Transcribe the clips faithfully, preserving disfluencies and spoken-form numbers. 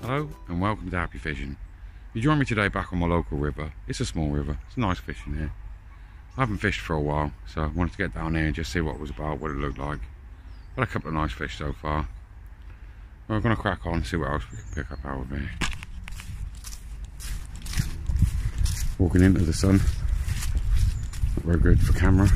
Hello and welcome to Happy Fishing. You join me today back on my local river. It's a small river, it's nice fishing here. I haven't fished for a while, so I wanted to get down here and just see what it was about, what it looked like. Had a couple of nice fish so far. We're going to crack on and see what else we can pick up out of here. Walking into the sun, not very good for camera.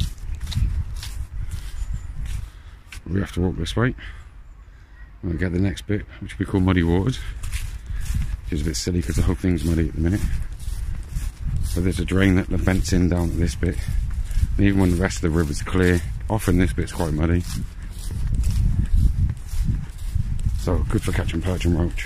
We have to walk this way. We'll get the next bit, which we call Muddy Waters, which is a bit silly because the whole thing's muddy at the minute. But there's a drain that vents in down at this bit. And even when the rest of the river's clear, often this bit's quite muddy. So good for catching perch and roach.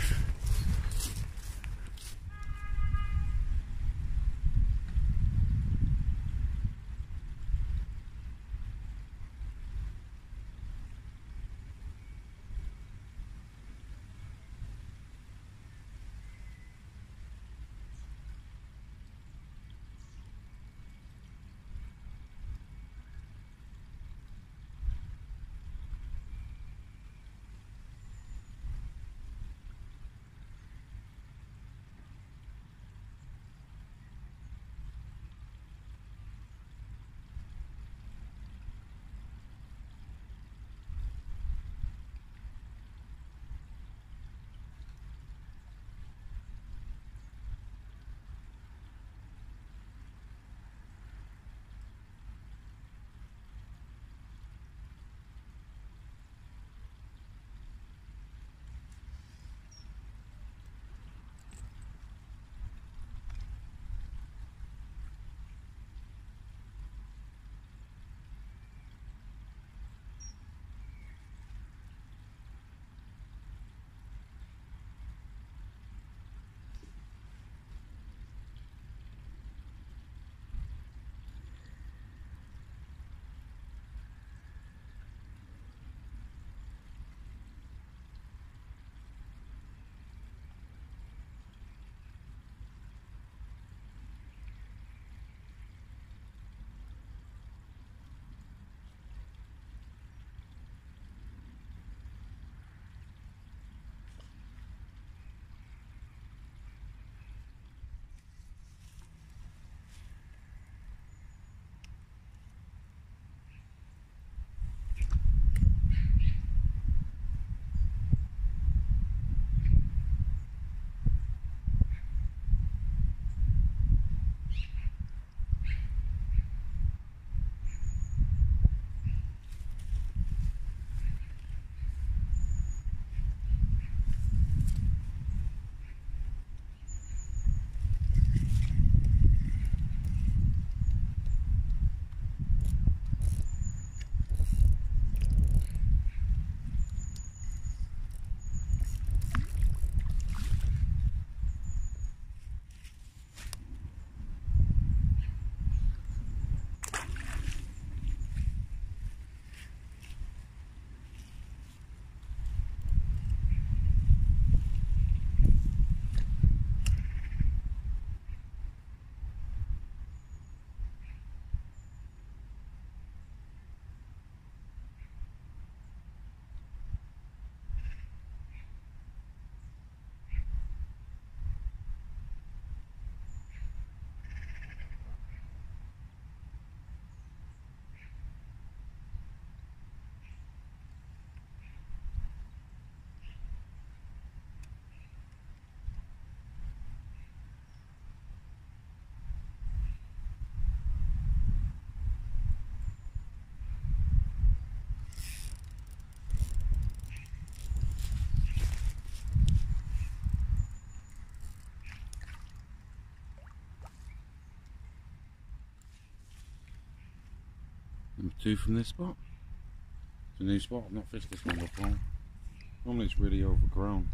Number two from this spot. It's a new spot, I've not fished this one before. Normally it's really overgrown.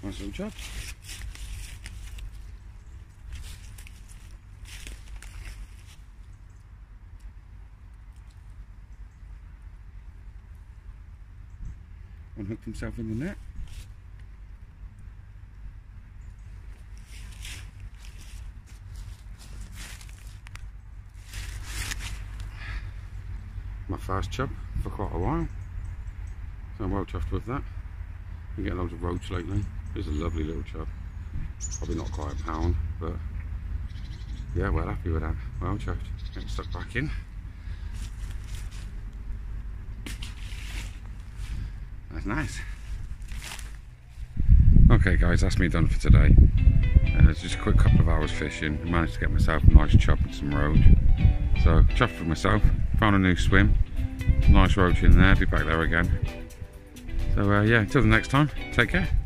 Nice little chub. Unhooked himself in the net. My first chub for quite a while, so I'm well chuffed with that. Been getting loads of roach lately. This is a lovely little chub, probably not quite a pound, but yeah, well happy with that. Well chuffed. Get stuck back in. That's nice. Okay guys, that's me done for today. Uh, it's just a quick couple of hours fishing. I managed to get myself a nice chub and some roach. So chuffed with myself. Found a new swim. Nice roach in there. Be back there again. So uh, yeah, until the next time, take care.